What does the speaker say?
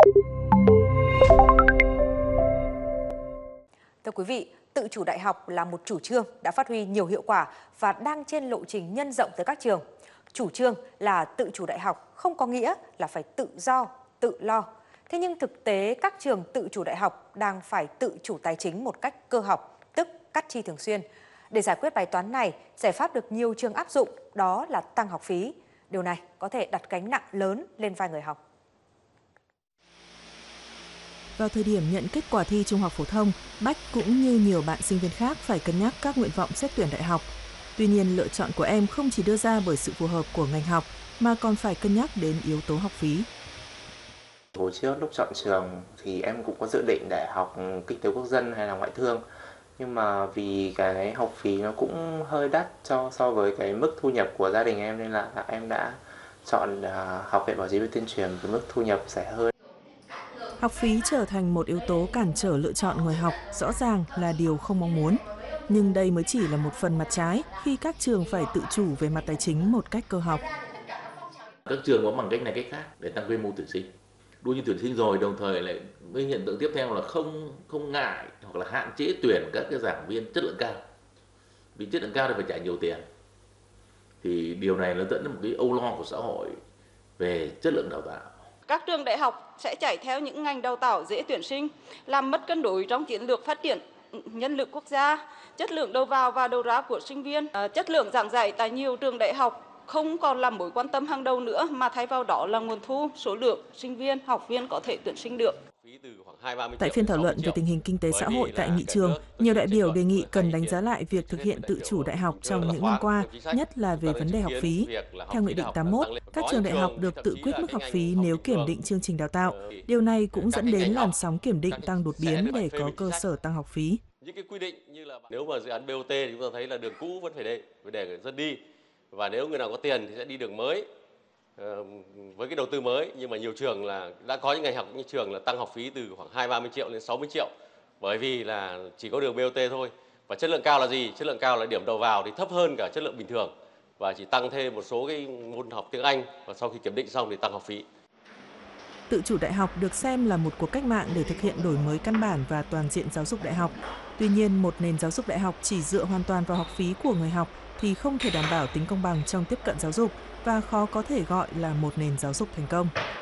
Thưa quý vị, tự chủ đại học là một chủ trương đã phát huy nhiều hiệu quả và đang trên lộ trình nhân rộng tới các trường. Chủ trương là tự chủ đại học không có nghĩa là phải tự do, tự lo. Thế nhưng thực tế các trường tự chủ đại học đang phải tự chủ tài chính một cách cơ học, tức cắt chi thường xuyên. Để giải quyết bài toán này, giải pháp được nhiều trường áp dụng đó là tăng học phí. Điều này có thể đặt gánh nặng lớn lên vai người học. Vào thời điểm nhận kết quả thi trung học phổ thông, Bách cũng như nhiều bạn sinh viên khác phải cân nhắc các nguyện vọng xét tuyển đại học. Tuy nhiên, lựa chọn của em không chỉ đưa ra bởi sự phù hợp của ngành học, mà còn phải cân nhắc đến yếu tố học phí. Hồi trước lúc chọn trường thì em cũng có dự định để học kinh tế quốc dân hay là ngoại thương. Nhưng mà vì cái học phí nó cũng hơi đắt so với cái mức thu nhập của gia đình em, nên là em đã chọn học Viện Báo chí và Tuyên truyền với mức thu nhập rẻ hơn. Học phí trở thành một yếu tố cản trở lựa chọn người học, rõ ràng là điều không mong muốn. Nhưng đây mới chỉ là một phần mặt trái khi các trường phải tự chủ về mặt tài chính một cách cơ học. Các trường có bằng cách này cách khác để tăng quy mô tuyển sinh. Đua như tuyển sinh rồi, đồng thời lại với hiện tượng tiếp theo là không ngại hoặc là hạn chế tuyển các cái giảng viên chất lượng cao. Vì chất lượng cao thì phải trả nhiều tiền. Thì điều này nó dẫn đến một cái âu lo của xã hội về chất lượng đào tạo. Các trường đại học sẽ chạy theo những ngành đào tạo dễ tuyển sinh, làm mất cân đối trong chiến lược phát triển nhân lực quốc gia, chất lượng đầu vào và đầu ra của sinh viên, chất lượng giảng dạy tại nhiều trường đại học không còn là mối quan tâm hàng đầu nữa, mà thay vào đó là nguồn thu, số lượng sinh viên, học viên có thể tuyển sinh được. Tại phiên thảo luận về tình hình kinh tế xã hội tại nghị trường, nhiều đại biểu đề nghị cần đánh giá lại việc thực hiện tự chủ đại học trong những năm qua, nhất là về vấn đề học phí. Theo Nghị định 81, các trường đại học được tự quyết mức học phí nếu kiểm định chương trình đào tạo. Điều này cũng dẫn đến làn sóng kiểm định tăng đột biến để có cơ sở tăng học phí. Những cái quy định như là nếu mà dự án BOT thì chúng ta thấy là đường cũ vẫn phải để dân đi, và nếu người nào có tiền thì sẽ đi đường mới. Với cái đầu tư mới, nhưng mà nhiều trường là đã có những ngành học, những trường là tăng học phí từ khoảng 20-30 triệu lên 60 triệu, bởi vì là chỉ có đường BOT thôi. Và chất lượng cao là gì? Chất lượng cao là điểm đầu vào thì thấp hơn cả chất lượng bình thường, và chỉ tăng thêm một số cái môn học tiếng Anh, và sau khi kiểm định xong thì tăng học phí. Tự chủ đại học được xem là một cuộc cách mạng để thực hiện đổi mới căn bản và toàn diện giáo dục đại học. Tuy nhiên, một nền giáo dục đại học chỉ dựa hoàn toàn vào học phí của người học thì không thể đảm bảo tính công bằng trong tiếp cận giáo dục và khó có thể gọi là một nền giáo dục thành công.